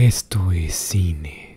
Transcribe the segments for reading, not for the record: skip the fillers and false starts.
Esto es cine.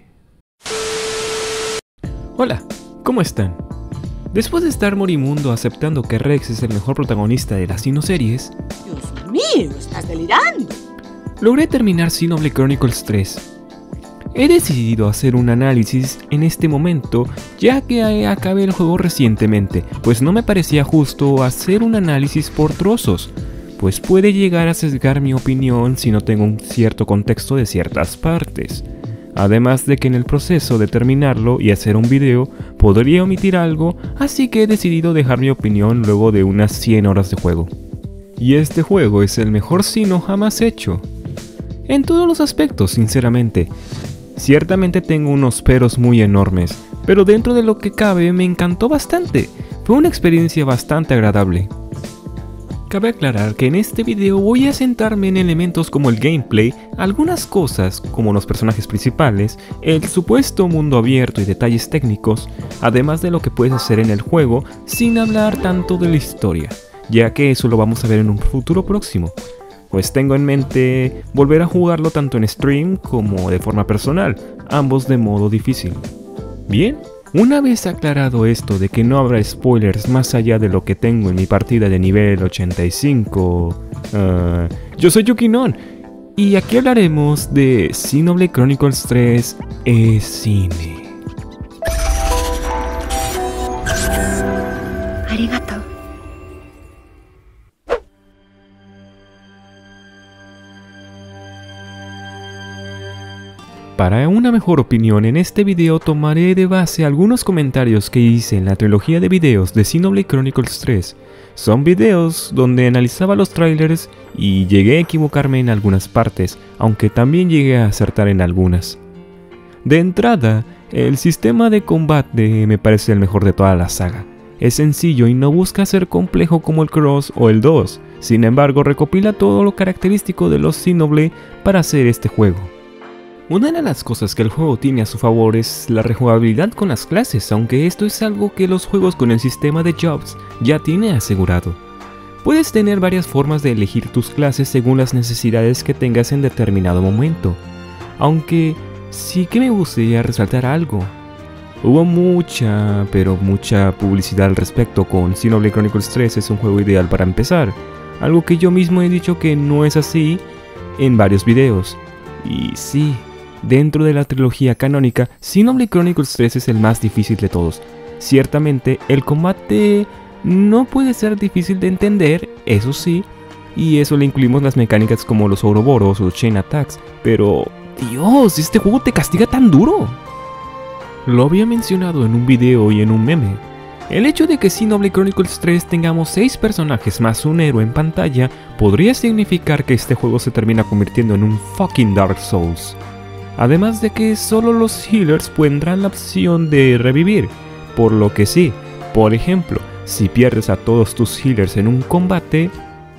Hola, ¿cómo están? Después de estar moribundo aceptando que Rex es el mejor protagonista de las Sino-series, Dios mío, estás delirando. logré terminar Xenoblade Chronicles 3. He decidido hacer un análisis en este momento, ya que acabé el juego recientemente, pues no me parecía justo hacer un análisis por trozos, pues puede llegar a sesgar mi opinión si no tengo un cierto contexto de ciertas partes. Además de que en el proceso de terminarlo y hacer un video podría omitir algo, así que he decidido dejar mi opinión luego de unas 100 horas de juego. Y este juego es el mejor Sino jamás hecho. En todos los aspectos, sinceramente. Ciertamente tengo unos peros muy enormes, pero dentro de lo que cabe me encantó bastante. Fue una experiencia bastante agradable. Cabe aclarar que en este video voy a centrarme en elementos como el gameplay, algunas cosas como los personajes principales, el supuesto mundo abierto y detalles técnicos, además de lo que puedes hacer en el juego sin hablar tanto de la historia, ya que eso lo vamos a ver en un futuro próximo, pues tengo en mente volver a jugarlo tanto en stream como de forma personal, ambos de modo difícil. Bien. Una vez aclarado esto de que no habrá spoilers más allá de lo que tengo en mi partida de nivel 85, yo soy Yukinon y aquí hablaremos de Xenoblade Chronicles 3 es cine. Arigato. Para una mejor opinión en este video tomaré de base algunos comentarios que hice en la trilogía de videos de Xenoblade Chronicles 3. Son videos donde analizaba los trailers y llegué a equivocarme en algunas partes, aunque también llegué a acertar en algunas. De entrada, el sistema de combate me parece el mejor de toda la saga. Es sencillo y no busca ser complejo como el Cross o el 2, sin embargo recopila todo lo característico de los Xenoblade para hacer este juego. Una de las cosas que el juego tiene a su favor es la rejugabilidad con las clases, aunque esto es algo que los juegos con el sistema de Jobs ya tiene asegurado. Puedes tener varias formas de elegir tus clases según las necesidades que tengas en determinado momento, aunque sí que me gustaría resaltar algo. Hubo mucha publicidad al respecto con Xenoblade Chronicles 3 es un juego ideal para empezar, algo que yo mismo he dicho que no es así en varios videos, y sí. Dentro de la trilogía canónica, Xenoblade Chronicles 3 es el más difícil de todos. Ciertamente, el combate no puede ser difícil de entender, eso sí, y eso le incluimos las mecánicas como los Ouroboros o los Chain Attacks, pero Dios, este juego te castiga tan duro. Lo había mencionado en un video y en un meme. El hecho de que Xenoblade Chronicles 3 tengamos 6 personajes más un héroe en pantalla podría significar que este juego se termina convirtiendo en un fucking Dark Souls. Además de que solo los healers tendrán la opción de revivir, por lo que sí, por ejemplo, si pierdes a todos tus healers en un combate,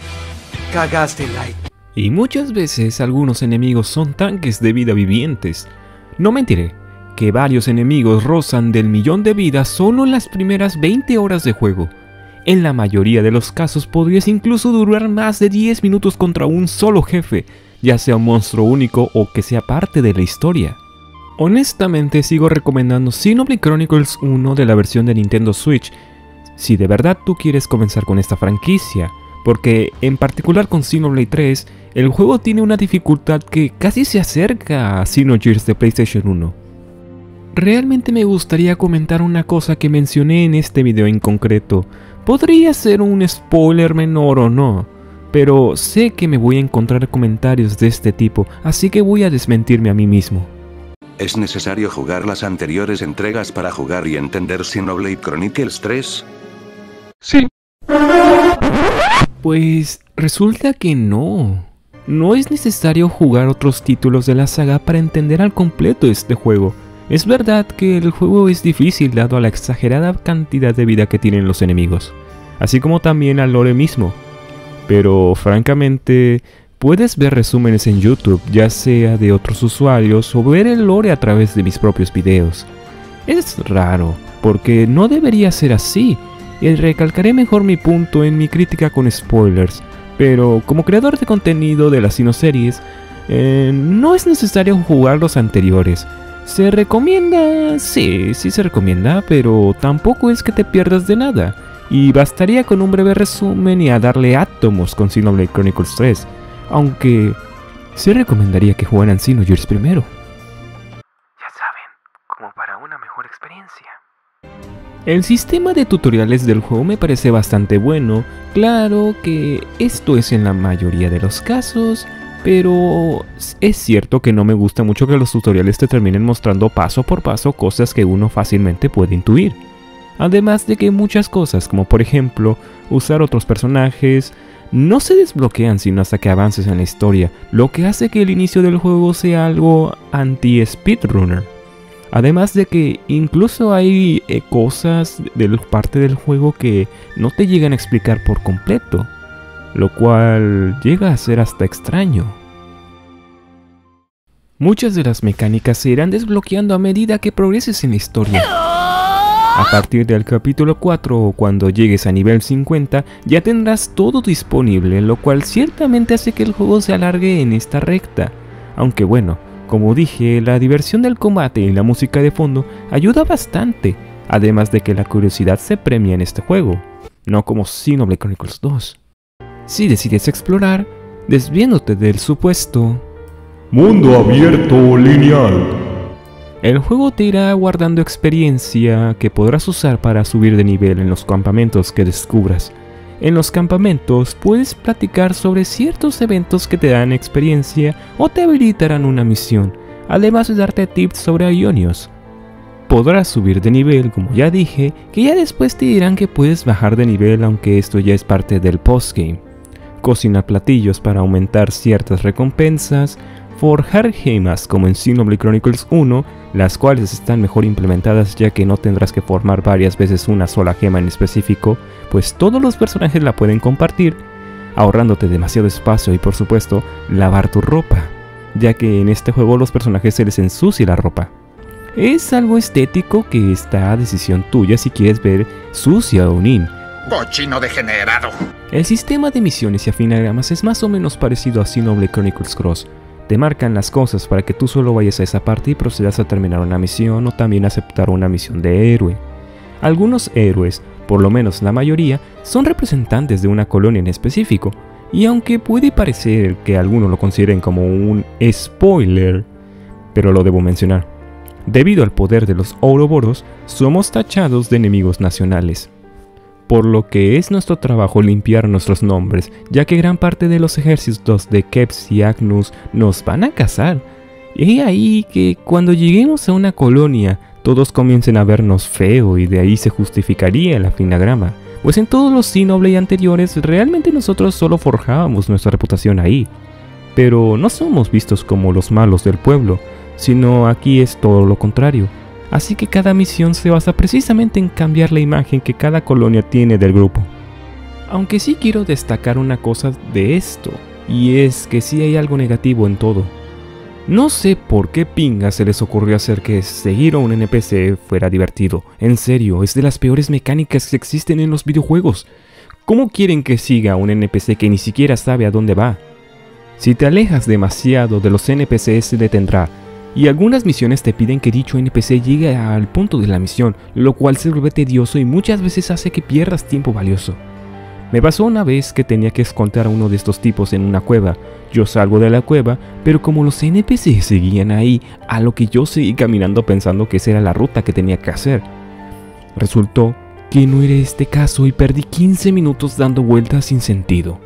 cagaste, Light. Y muchas veces algunos enemigos son tanques de vida vivientes. No mentiré, que varios enemigos rozan del 1.000.000 de vidas solo en las primeras 20 horas de juego. En la mayoría de los casos podrías incluso durar más de 10 minutos contra un solo jefe, ya sea un monstruo único o que sea parte de la historia. Honestamente sigo recomendando Xenoblade Chronicles 1 de la versión de Nintendo Switch, si de verdad tú quieres comenzar con esta franquicia, porque en particular con Xenoblade 3, el juego tiene una dificultad que casi se acerca a Xenogears de PlayStation 1. Realmente me gustaría comentar una cosa que mencioné en este video en concreto. Podría ser un spoiler menor o no, pero sé que me voy a encontrar comentarios de este tipo, así que voy a desmentirme a mí mismo. ¿Es necesario jugar las anteriores entregas para jugar y entender Xenoblade Chronicles 3? Sí. Pues resulta que no. No es necesario jugar otros títulos de la saga para entender al completo este juego. Es verdad que el juego es difícil dado a la exagerada cantidad de vida que tienen los enemigos, así como también al lore mismo. Pero francamente, puedes ver resúmenes en YouTube, ya sea de otros usuarios, o ver el lore a través de mis propios videos. Es raro, porque no debería ser así, y recalcaré mejor mi punto en mi crítica con spoilers, pero como creador de contenido de las Sino-series, No es necesario jugar los anteriores. ¿Se recomienda? Sí se recomienda, pero tampoco es que te pierdas de nada. Y bastaría con un breve resumen y a darle átomos con Xenoblade Chronicles 3. Aunque sí recomendaría que jugaran Xenogears primero. Ya saben, como para una mejor experiencia. El sistema de tutoriales del juego me parece bastante bueno. Claro que esto es en la mayoría de los casos, pero es cierto que no me gusta mucho que los tutoriales te terminen mostrando paso por paso cosas que uno fácilmente puede intuir. Además de que muchas cosas, como por ejemplo usar otros personajes, no se desbloquean sino hasta que avances en la historia, lo que hace que el inicio del juego sea algo anti-speedrunner. Además de que incluso hay cosas de parte del juego que no te llegan a explicar por completo, lo cual llega a ser hasta extraño. Muchas de las mecánicas se irán desbloqueando a medida que progreses en la historia. A partir del capítulo 4 o cuando llegues a nivel 50 ya tendrás todo disponible, lo cual ciertamente hace que el juego se alargue en esta recta. Aunque bueno, como dije, la diversión del combate y la música de fondo ayuda bastante, además de que la curiosidad se premia en este juego, no como Xenoblade Chronicles 2. Si decides explorar, desviándote del supuesto mundo abierto lineal, el juego te irá guardando experiencia que podrás usar para subir de nivel en los campamentos que descubras. En los campamentos puedes platicar sobre ciertos eventos que te dan experiencia o te habilitarán una misión, además de darte tips sobre Ionios. Podrás subir de nivel, como ya dije, que ya después te dirán que puedes bajar de nivel, aunque esto ya es parte del postgame. Cocinar platillos para aumentar ciertas recompensas, forjar gemas como en Xenoblade Chronicles 1, las cuales están mejor implementadas ya que no tendrás que formar varias veces una sola gema en específico, pues todos los personajes la pueden compartir, ahorrándote demasiado espacio y por supuesto, lavar tu ropa, ya que en este juego los personajes se les ensucia la ropa. Es algo estético que está a decisión tuya si quieres ver sucia o nin. ¡Cochino degenerado! El sistema de misiones y afinagramas es más o menos parecido a Xenoblade Chronicles Cross. Te marcan las cosas para que tú solo vayas a esa parte y procedas a terminar una misión o también aceptar una misión de héroe. Algunos héroes, por lo menos la mayoría, son representantes de una colonia en específico, y aunque puede parecer que algunos lo consideren como un spoiler, pero lo debo mencionar. Debido al poder de los Ouroboros, somos tachados de enemigos nacionales. Por lo que es nuestro trabajo limpiar nuestros nombres, ya que gran parte de los ejércitos de Kepis y Agnus nos van a cazar. Y ahí que cuando lleguemos a una colonia, todos comiencen a vernos feo y de ahí se justificaría el afinagrama. Pues en todos los Xenoblade anteriores, realmente nosotros solo forjábamos nuestra reputación ahí. Pero no somos vistos como los malos del pueblo, sino aquí es todo lo contrario. Así que cada misión se basa precisamente en cambiar la imagen que cada colonia tiene del grupo. Aunque sí quiero destacar una cosa de esto, y es que sí hay algo negativo en todo. No sé por qué pinga se les ocurrió hacer que seguir a un NPC fuera divertido. En serio, es de las peores mecánicas que existen en los videojuegos. ¿Cómo quieren que siga a un NPC que ni siquiera sabe a dónde va? Si te alejas demasiado de los NPCs se detendrá. Y algunas misiones te piden que dicho NPC llegue al punto de la misión, lo cual se vuelve tedioso y muchas veces hace que pierdas tiempo valioso. Me pasó una vez que tenía que escoltar a uno de estos tipos en una cueva. Yo salgo de la cueva, pero como los NPC seguían ahí, a lo que yo seguí caminando pensando que esa era la ruta que tenía que hacer. Resultó que no era este caso y perdí 15 minutos dando vueltas sin sentido.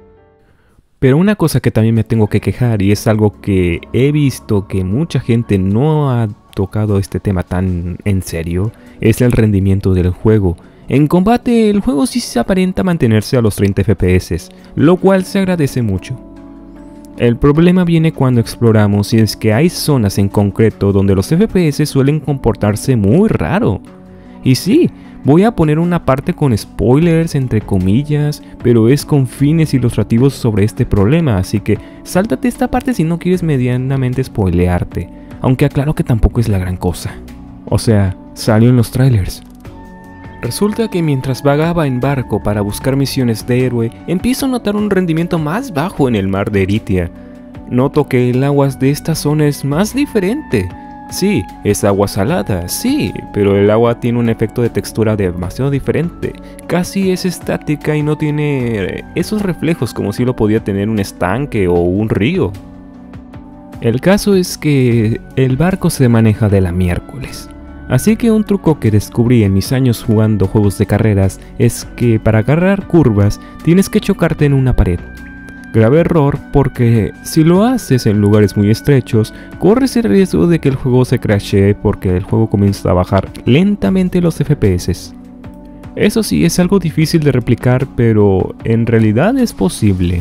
Pero una cosa que también me tengo que quejar, y es algo que he visto que mucha gente no ha tocado este tema tan en serio, es el rendimiento del juego. En combate el juego sí se aparenta mantenerse a los 30 FPS, lo cual se agradece mucho. El problema viene cuando exploramos y es que hay zonas en concreto donde los FPS suelen comportarse muy raro. Y sí, voy a poner una parte con spoilers entre comillas, pero es con fines ilustrativos sobre este problema, así que sáltate esta parte si no quieres medianamente spoilearte, aunque aclaro que tampoco es la gran cosa. O sea, salió en los trailers. Resulta que mientras vagaba en barco para buscar misiones de héroe, empiezo a notar un rendimiento más bajo en el mar de Eritia. Noto que el agua de esta zona es más diferente. Sí, es agua salada, sí, pero el agua tiene un efecto de textura demasiado diferente. Casi es estática y no tiene esos reflejos como si lo podía tener un estanque o un río. El caso es que el barco se maneja de la miércoles. Así que un truco que descubrí en mis años jugando juegos de carreras es que para agarrar curvas tienes que chocarte en una pared. Grave error porque si lo haces en lugares muy estrechos, corres el riesgo de que el juego se crashee porque el juego comienza a bajar lentamente los FPS. Eso sí, es algo difícil de replicar, pero en realidad es posible.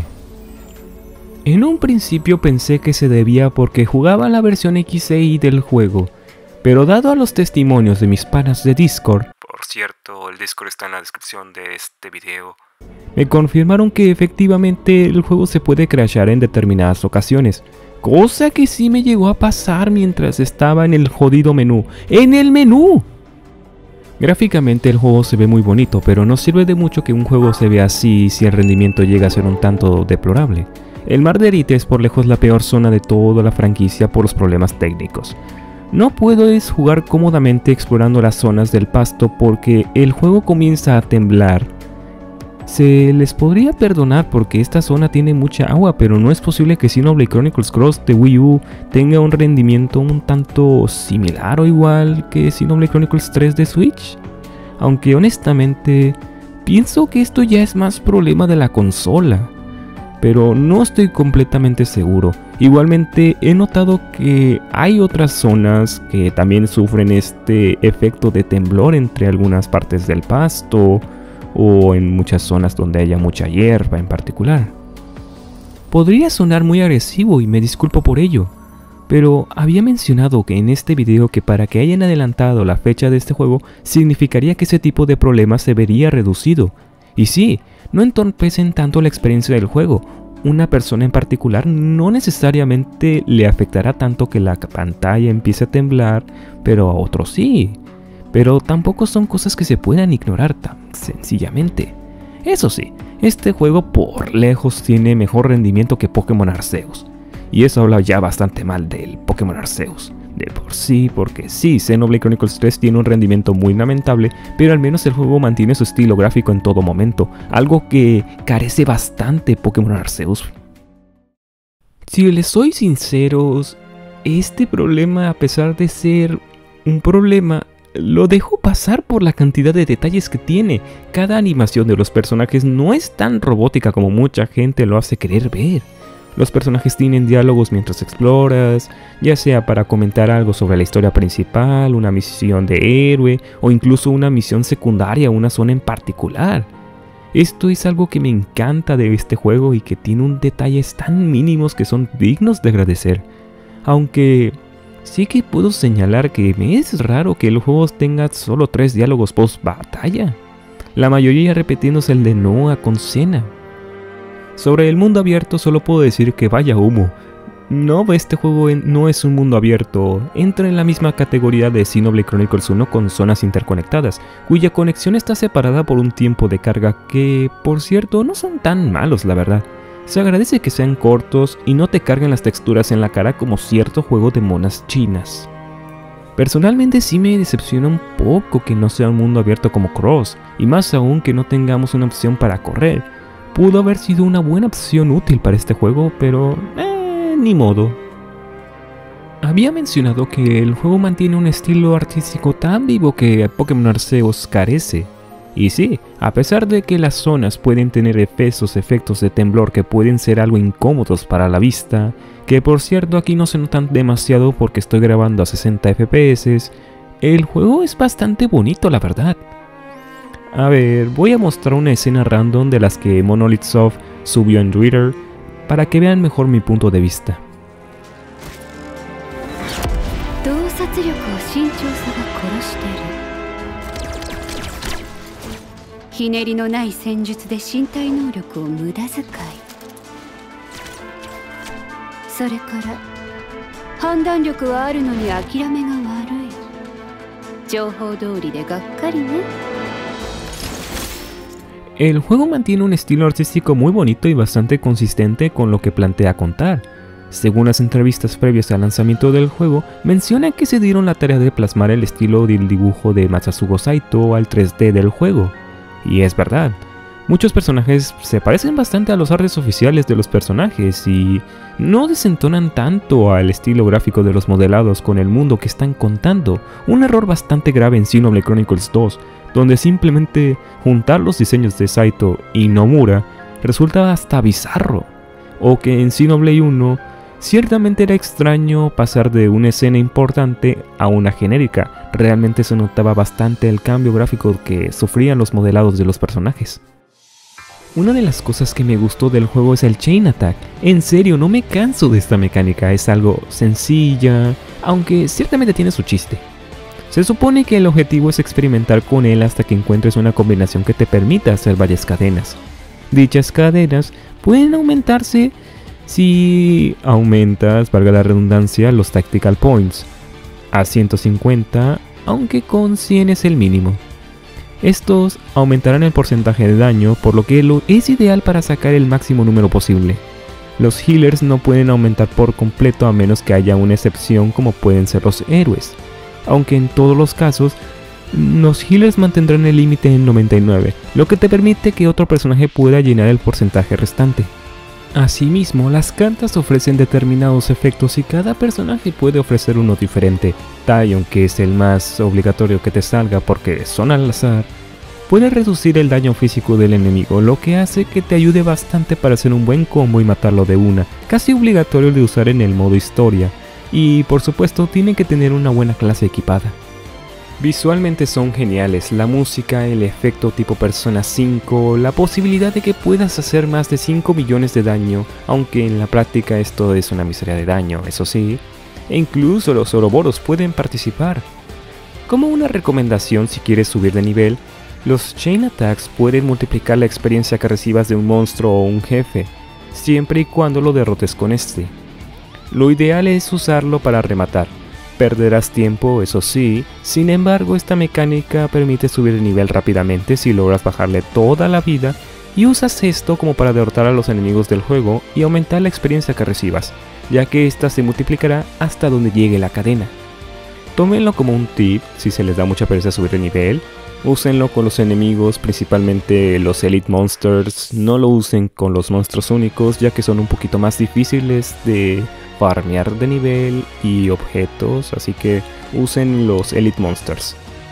En un principio pensé que se debía porque jugaba la versión XEI del juego, pero dado a los testimonios de mis panas de Discord, Por cierto, el Discord está en la descripción de este video. me confirmaron que efectivamente el juego se puede crashear en determinadas ocasiones, cosa que sí me llegó a pasar mientras estaba en el jodido menú. ¡En el menú! Gráficamente el juego se ve muy bonito, pero no sirve de mucho que un juego se vea así si el rendimiento llega a ser un tanto deplorable. El Mar de Arite es por lejos la peor zona de toda la franquicia por los problemas técnicos. No puedes jugar cómodamente explorando las zonas del pasto porque el juego comienza a temblar. Se les podría perdonar porque esta zona tiene mucha agua, pero no es posible que Xenoblade Chronicles Cross de Wii U tenga un rendimiento un tanto similar o igual que Xenoblade Chronicles 3 de Switch. Aunque honestamente, pienso que esto ya es más problema de la consola, pero no estoy completamente seguro. Igualmente he notado que hay otras zonas que también sufren este efecto de temblor entre algunas partes del pasto, o en muchas zonas donde haya mucha hierba en particular. Podría sonar muy agresivo y me disculpo por ello, pero había mencionado que en este video que para que hayan adelantado la fecha de este juego significaría que ese tipo de problemas se vería reducido. Y sí, no entorpecen tanto la experiencia del juego. Una persona en particular no necesariamente le afectará tanto que la pantalla empiece a temblar, pero a otros sí. Pero tampoco son cosas que se puedan ignorar tan sencillamente. Eso sí, este juego por lejos tiene mejor rendimiento que Pokémon Arceus. Y eso habla ya bastante mal del Pokémon Arceus. De por sí, porque sí, Xenoblade Chronicles 3 tiene un rendimiento muy lamentable, pero al menos el juego mantiene su estilo gráfico en todo momento, algo que carece bastante Pokémon Arceus. Si les soy sinceros, este problema, a pesar de ser un problema, lo dejo pasar por la cantidad de detalles que tiene. Cada animación de los personajes no es tan robótica como mucha gente lo hace querer ver. Los personajes tienen diálogos mientras exploras, ya sea para comentar algo sobre la historia principal, una misión de héroe o incluso una misión secundaria, una zona en particular. Esto es algo que me encanta de este juego y que tiene un detalles tan mínimos que son dignos de agradecer. Aunque sí que puedo señalar que me es raro que el juego tenga solo 3 diálogos post batalla, la mayoría repitiéndose el de Noah con Senna. Sobre el mundo abierto solo puedo decir que vaya humo. No, este juego no es un mundo abierto, entra en la misma categoría de Xenoblade Chronicles 1 con zonas interconectadas, cuya conexión está separada por un tiempo de carga que, por cierto, no son tan malos la verdad. Se agradece que sean cortos y no te carguen las texturas en la cara como cierto juego de monas chinas. Personalmente sí me decepciona un poco que no sea un mundo abierto como Cross, y más aún que no tengamos una opción para correr. Pudo haber sido una buena opción útil para este juego, pero ni modo. Había mencionado que el juego mantiene un estilo artístico tan vivo que Pokémon Arceus carece. Y sí, a pesar de que las zonas pueden tener esos efectos de temblor que pueden ser algo incómodos para la vista, que por cierto aquí no se notan demasiado porque estoy grabando a 60 FPS, el juego es bastante bonito la verdad. A ver, voy a mostrar una escena random de las que Monolith Soft subió en Twitter para que vean mejor mi punto de vista. El juego mantiene un estilo artístico muy bonito y bastante consistente con lo que plantea contar. Según las entrevistas previas al lanzamiento del juego, mencionan que se dieron la tarea de plasmar el estilo del dibujo de Masazugo Saito al 3D del juego. Y es verdad, muchos personajes se parecen bastante a los artes oficiales de los personajes y no desentonan tanto al estilo gráfico de los modelados con el mundo que están contando, un error bastante grave en Xenoblade Chronicles 2, donde simplemente juntar los diseños de Saito y Nomura resulta hasta bizarro, o que en Xenoblade 1 ciertamente era extraño pasar de una escena importante a una genérica. Realmente se notaba bastante el cambio gráfico que sufrían los modelados de los personajes. Una de las cosas que me gustó del juego es el Chain Attack. En serio, no me canso de esta mecánica, es algo sencilla, aunque ciertamente tiene su chiste. Se supone que el objetivo es experimentar con él hasta que encuentres una combinación que te permita hacer varias cadenas. Dichas cadenas pueden aumentarse si aumentas, valga la redundancia, los Tactical Points a 150, aunque con 100 es el mínimo. Estos aumentarán el porcentaje de daño, por lo que es ideal para sacar el máximo número posible. Los healers no pueden aumentar por completo a menos que haya una excepción como pueden ser los héroes, aunque en todos los casos los healers mantendrán el límite en 99, lo que te permite que otro personaje pueda llenar el porcentaje restante. Asimismo, las cartas ofrecen determinados efectos y cada personaje puede ofrecer uno diferente. Taion, que es el más obligatorio que te salga porque son al azar, puede reducir el daño físico del enemigo, lo que hace que te ayude bastante para hacer un buen combo y matarlo de una, casi obligatorio de usar en el modo historia, y por supuesto tiene que tener una buena clase equipada. Visualmente son geniales, la música, el efecto tipo Persona 5, la posibilidad de que puedas hacer más de 5 millones de daño, aunque en la práctica esto es una miseria de daño, eso sí, e incluso los Ouroboros pueden participar. Como una recomendación si quieres subir de nivel, los Chain Attacks pueden multiplicar la experiencia que recibas de un monstruo o un jefe, siempre y cuando lo derrotes con este. Lo ideal es usarlo para rematar. Perderás tiempo, eso sí, sin embargo esta mecánica permite subir de nivel rápidamente si logras bajarle toda la vida y usas esto como para derrotar a los enemigos del juego y aumentar la experiencia que recibas, ya que esta se multiplicará hasta donde llegue la cadena. Tómenlo como un tip si se les da mucha pereza subir de nivel, úsenlo con los enemigos, principalmente los Elite Monsters, no lo usen con los monstruos únicos ya que son un poquito más difíciles de farmear de nivel y objetos, así que usen los Elite Monsters.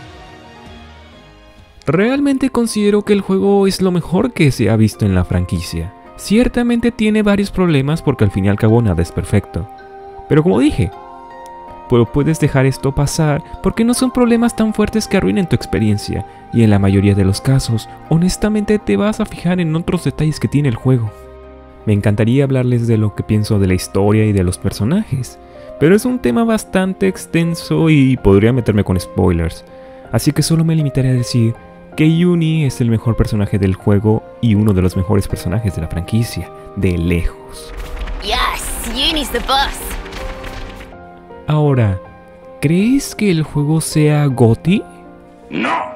Realmente considero que el juego es lo mejor que se ha visto en la franquicia. Ciertamente tiene varios problemas porque al fin y al cabo nada es perfecto. Pero como dije, puedes dejar esto pasar porque no son problemas tan fuertes que arruinen tu experiencia, y en la mayoría de los casos, honestamente te vas a fijar en otros detalles que tiene el juego. Me encantaría hablarles de lo que pienso de la historia y de los personajes, pero es un tema bastante extenso y podría meterme con spoilers, así que solo me limitaré a decir que Yuni es el mejor personaje del juego y uno de los mejores personajes de la franquicia, de lejos. Yes, Yuni's the boss. Ahora, ¿crees que el juego sea GOTY? ¡No!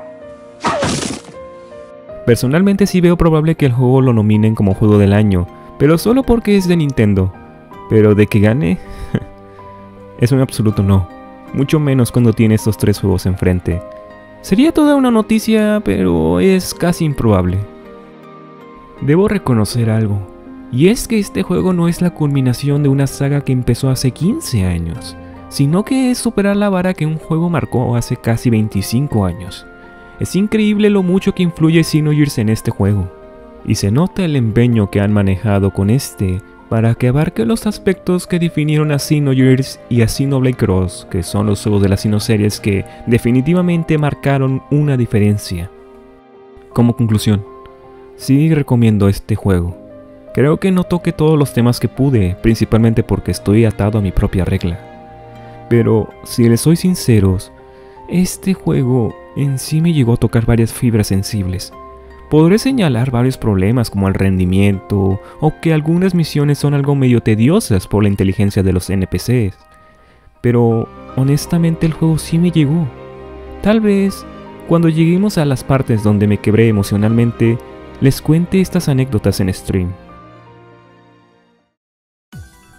Personalmente sí veo probable que el juego lo nominen como juego del año, pero solo porque es de Nintendo. Pero de que gane, es un absoluto no. Mucho menos cuando tiene estos tres juegos enfrente. Sería toda una noticia, pero es casi improbable. Debo reconocer algo, y es que este juego no es la culminación de una saga que empezó hace 15 años, sino que es superar la vara que un juego marcó hace casi 25 años. Es increíble lo mucho que influye Xenogears en este juego, y se nota el empeño que han manejado con este para que abarque los aspectos que definieron a Xenogears y a Xenoblade Cross, que son los juegos de las Xenoseries que definitivamente marcaron una diferencia. Como conclusión, sí recomiendo este juego. Creo que no toqué todos los temas que pude, principalmente porque estoy atado a mi propia regla. Pero, si les soy sinceros, este juego en sí me llegó a tocar varias fibras sensibles. Podré señalar varios problemas como el rendimiento, o que algunas misiones son algo medio tediosas por la inteligencia de los NPCs. Pero, honestamente el juego sí me llegó. Tal vez, cuando lleguemos a las partes donde me quebré emocionalmente, les cuente estas anécdotas en stream.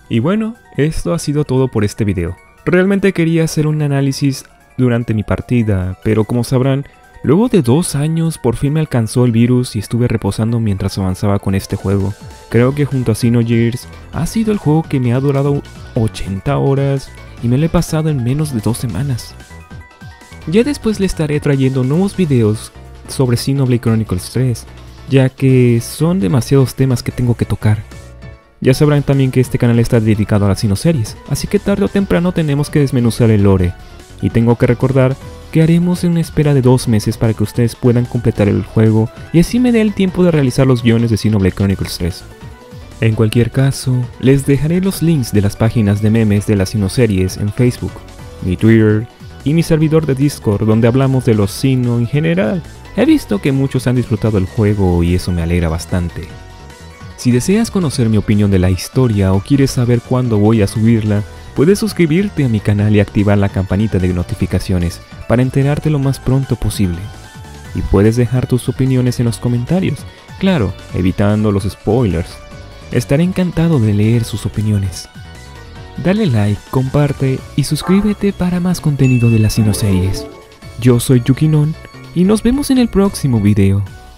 Y bueno, esto ha sido todo por este video. Realmente quería hacer un análisis durante mi partida, pero como sabrán, luego de 2 años por fin me alcanzó el virus y estuve reposando mientras avanzaba con este juego. Creo que junto a Xenogears ha sido el juego que me ha durado 80 horas y me lo he pasado en menos de 2 semanas. Ya después le estaré trayendo nuevos videos sobre Xenoblade Chronicles 3, ya que son demasiados temas que tengo que tocar. Ya sabrán también que este canal está dedicado a las Xenoseries, así que tarde o temprano tenemos que desmenuzar el lore. Y tengo que recordar que haremos una espera de 2 meses para que ustedes puedan completar el juego y así me dé el tiempo de realizar los guiones de Xenoblade Chronicles 3. En cualquier caso, les dejaré los links de las páginas de memes de las Xenoseries en Facebook, mi Twitter y mi servidor de Discord donde hablamos de los Xeno en general. He visto que muchos han disfrutado el juego y eso me alegra bastante. Si deseas conocer mi opinión de la historia o quieres saber cuándo voy a subirla, puedes suscribirte a mi canal y activar la campanita de notificaciones para enterarte lo más pronto posible. Y puedes dejar tus opiniones en los comentarios, claro, evitando los spoilers. Estaré encantado de leer sus opiniones. Dale like, comparte y suscríbete para más contenido de las Xenoseries. Yo soy Yukinon y nos vemos en el próximo video.